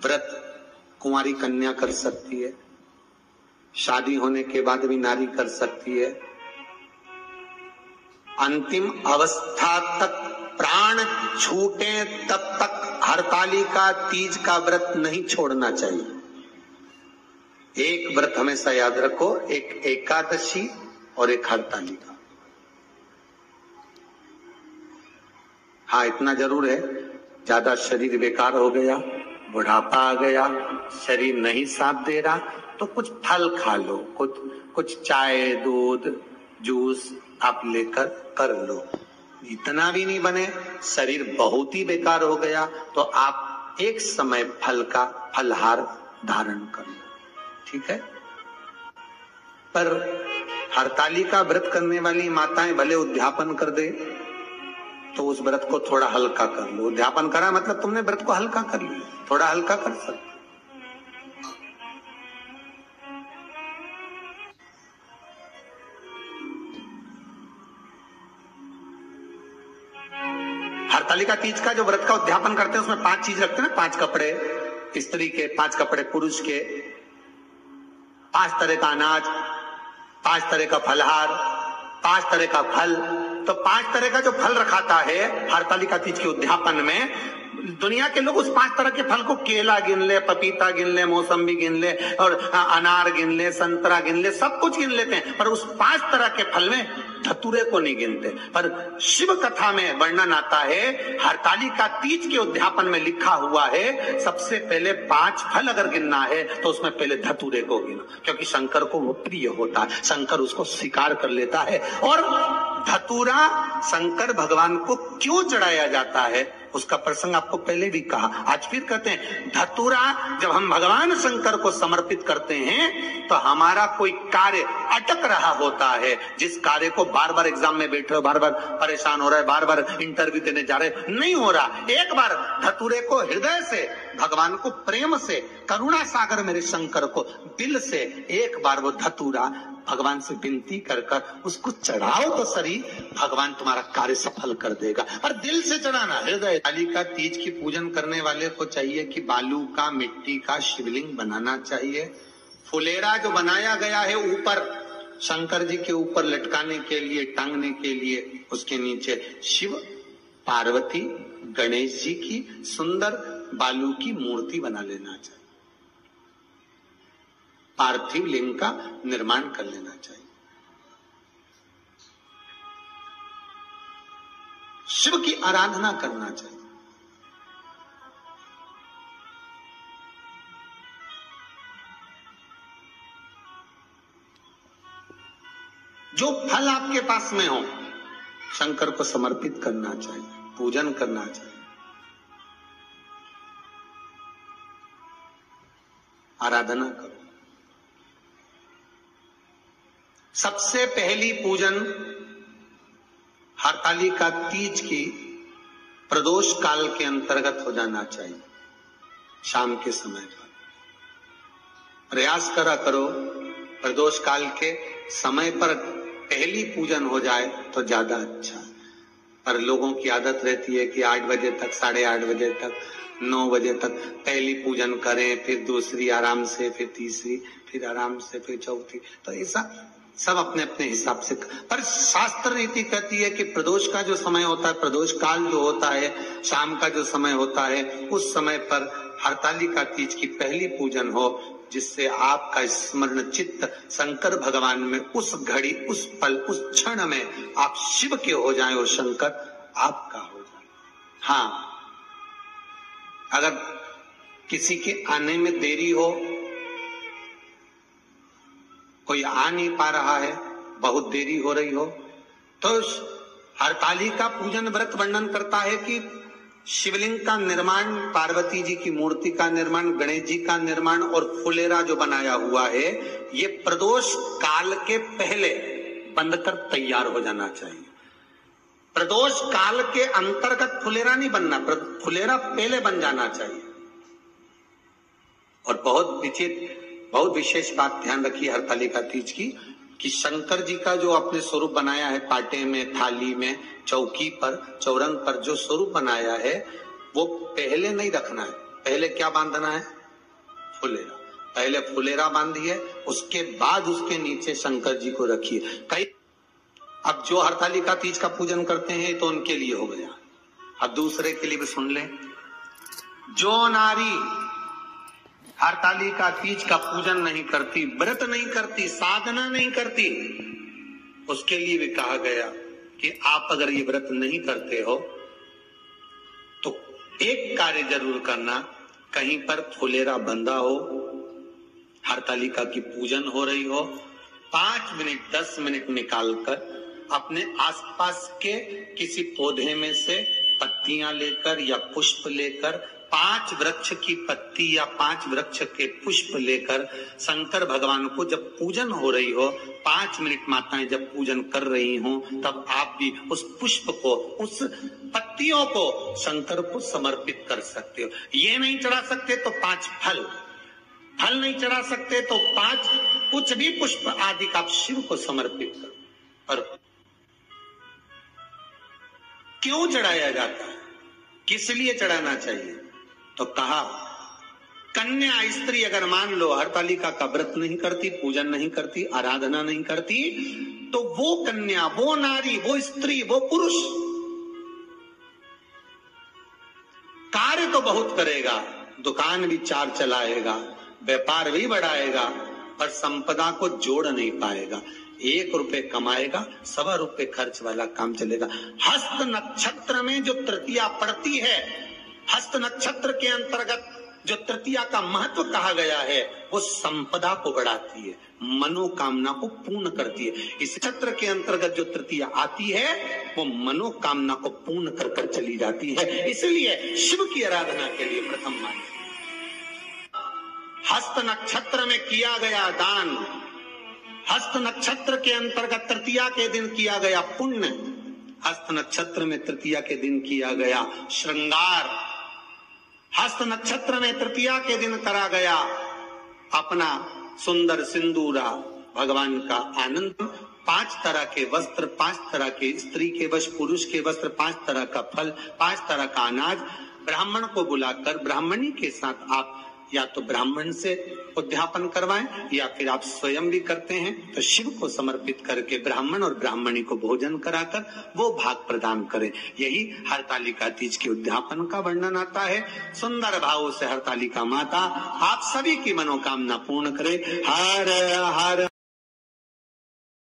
व्रत कुंवारी कन्या कर सकती है, शादी होने के बाद भी नारी कर सकती है। अंतिम अवस्था तक प्राण छूटे तब तक हरतालिका तीज का व्रत नहीं छोड़ना चाहिए। एक व्रत हमेशा याद रखो, एक एकादशी और एक हरतालिका। हाँ, इतना जरूर है, ज्यादा शरीर बेकार हो गया, बुढ़ापा आ गया, शरीर नहीं साथ दे रहा, तो कुछ फल खा लो, कुछ चाय दूध जूस आप लेकर कर लो। इतना भी नहीं बने, शरीर बहुत ही बेकार हो गया, तो आप एक समय फल का फलहार धारण कर लो, ठीक है। पर हरतालिका व्रत करने वाली माताएं भले उद्यापन कर दे, तो उस व्रत को थोड़ा हल्का कर लो। उद्यापन करा मतलब तुमने व्रत को हल्का कर लिया, थोड़ा हल्का कर सकते। हरतालिका तीज का जो व्रत का उद्यापन करते हैं उसमें 5 चीज रखते हैं ना, 5 कपड़े स्त्री के, 5 कपड़े पुरुष के, 5 तरह का अनाज, 5 तरह का फलहार, 5 तरह का फल। तो 5 तरह का जो फल रखाता है हरतालिका तीज के उद्यापन में, दुनिया के लोग उस 5 तरह के फल को केला गिन ले, पपीता गिन ले, मौसम्बी गिन ले और अनार गिन ले, संतरा गिन ले, सब कुछ गिन लेते हैं, पर उस 5 तरह के फल में धतूरे को नहीं गिनते। पर शिव कथा में वर्णन आता है, हरतालिका तीज के उद्यापन में लिखा हुआ है, सबसे पहले 5 फल अगर गिनना है तो उसमें पहले धतूरे को गिनो, क्योंकि शंकर को वो प्रिय होता है, शंकर उसको स्वीकार कर लेता है। और धतूरा शंकर भगवान को क्यों चढ़ाया जाता है उसका प्रसंग आपको पहले भी कहा, आज फिर कहते हैं। धतूरा जब हम भगवान शंकर को समर्पित करते हैं तो हमारा कोई कार्य अटक रहा होता है, जिस कार्य को बार बार एग्जाम में बैठे हो, बार बार परेशान हो रहा है, बार बार इंटरव्यू देने जा रहे, नहीं हो रहा, एक बार धतूरे को हृदय से, भगवान को प्रेम से, करुणा सागर मेरे शंकर को दिल से एक बार वो धतूरा भगवान से विनती कर उसको चढ़ाओ तो सही, भगवान तुम्हारा कार्य सफल कर देगा। और दिल से चढ़ाना, हृदय। हरतालिका तीज की पूजन करने वाले को चाहिए कि बालू का, मिट्टी का शिवलिंग बनाना चाहिए। फुलेरा जो बनाया गया है ऊपर शंकर जी के ऊपर लटकाने के लिए, टांगने के लिए, उसके नीचे शिव, पार्वती, गणेश जी की सुंदर बालू की मूर्ति बना लेना चाहिए। पार्थिव लिंग का निर्माण कर लेना चाहिए। शिव की आराधना करना चाहिए। जो फल आपके पास में हो शंकर को समर्पित करना चाहिए, पूजन करना चाहिए, आराधना करो। सबसे पहली पूजन हरतालिका तीज की प्रदोष काल के अंतर्गत हो जाना चाहिए, शाम के समय पर। प्रयास करो प्रदोष काल के समय पर पहली पूजन हो जाए तो ज्यादा अच्छा। पर लोगों की आदत रहती है कि 8 बजे तक, 8:30 बजे तक, 9 बजे तक पहली पूजन करें, फिर दूसरी आराम से, फिर तीसरी, फिर आराम से, फिर चौथी। तो ऐसा सब अपने अपने हिसाब से। पर शास्त्र रीति कहती है कि प्रदोष का जो समय होता है, प्रदोष काल जो होता है, शाम का जो समय होता है, उस समय पर हरतालिका तीज की पहली पूजन हो, जिससे आपका स्मरण चित्त शंकर भगवान में उस घड़ी, उस पल, उस क्षण में आप शिव के हो जाएं और शंकर आपका हो जाए। हाँ, अगर किसी के आने में देरी हो, कोई आ नहीं पा रहा है, बहुत देरी हो रही हो, तो हरतालिका पूजन व्रत वर्णन करता है कि शिवलिंग का निर्माण, पार्वती जी की मूर्ति का निर्माण, गणेश जी का निर्माण और फुलेरा जो बनाया हुआ है, ये प्रदोष काल के पहले बनकर तैयार हो जाना चाहिए। प्रदोष काल के अंतर्गत फुलेरा नहीं बनना, फुलेरा पहले बन जाना चाहिए। और बहुत विशेष बात ध्यान रखिए हरतालिका तीज की, कि शंकर जी का जो अपने स्वरूप बनाया है, पाटे में, थाली में, चौकी पर, चौरंग पर जो स्वरूप बनाया है, वो पहले नहीं रखना है, पहले क्या बांधना है? फुलेरा। पहले फुलेरा बांधिए, उसके बाद उसके नीचे शंकर जी को रखिए। कई अब जो हरतालिका तीज का पूजन करते हैं तो उनके लिए हो गया, अब दूसरे के लिए भी सुन ले। जो नारी हरतालिका तीज का पूजन नहीं करती, व्रत नहीं करती, साधना नहीं करती, उसके लिए भी कहा गया कि आप अगर ये व्रत नहीं करते हो तो एक कार्य जरूर करना, कहीं पर फुलेरा बंधा हो, हरतालिका की पूजन हो रही हो, 5 मिनट 10 मिनट निकालकर अपने आसपास के किसी पौधे में से पत्तियां लेकर या पुष्प लेकर, 5 वृक्ष की पत्ती या 5 वृक्ष के पुष्प लेकर शंकर भगवान को जब पूजन हो रही हो, 5 मिनट माताएं जब पूजन कर रही हो, तब आप भी उस पुष्प को, उस पत्तियों को शंकर को समर्पित कर सकते हो। ये नहीं चढ़ा सकते तो 5 फल नहीं चढ़ा सकते तो 5 कुछ भी पुष्प आदि का आप शिव को समर्पित करो। और क्यों चढ़ाया जाता है, किस लिए चढ़ाना चाहिए? तो कहा कन्या स्त्री अगर मान लो हरतालिका का व्रत नहीं करती, पूजन नहीं करती, आराधना नहीं करती, तो वो कन्या, वो नारी, वो स्त्री, वो पुरुष कार्य तो बहुत करेगा, दुकान भी 4 चलाएगा, व्यापार भी बढ़ाएगा, पर संपदा को जोड़ नहीं पाएगा। 1 रुपए कमाएगा, 1.25 रुपए खर्च वाला काम चलेगा। हस्त नक्षत्र में जो तृतीया पड़ती है, हस्त नक्षत्र के अंतर्गत जो तृतीया का महत्व कहा गया है, वो संपदा को बढ़ाती है, मनोकामना को पूर्ण करती है। इस नक्षत्र के अंतर्गत जो तृतीया आती है वो मनोकामना को पूर्ण कर कर चली जाती है। इसलिए शिव की आराधना के लिए प्रथम मान्य हस्त नक्षत्र में किया गया दान, हस्त नक्षत्र के अंतर्गत तृतीया के दिन किया गया पुण्य, हस्त नक्षत्र में तृतीया के दिन किया गया श्रृंगार, हस्त नक्षत्र में तृतीया के दिन करा गया अपना सुंदर सिंदूरा, भगवान का आनंद, 5 तरह के वस्त्र, 5 तरह के स्त्री के वस्त्र, पुरुष के वस्त्र, 5 तरह का फल, 5 तरह का अनाज, ब्राह्मण को बुलाकर ब्राह्मणी के साथ आप या तो ब्राह्मण से उद्यापन करवाएं या फिर आप स्वयं भी करते हैं तो शिव को समर्पित करके ब्राह्मण और ब्राह्मणी को भोजन कराकर वो भाग प्रदान करें। यही हरतालिका तीज के उद्यापन का वर्णन आता है। सुंदर भावों से हरतालिका माता आप सभी की मनोकामना पूर्ण करे। हर हर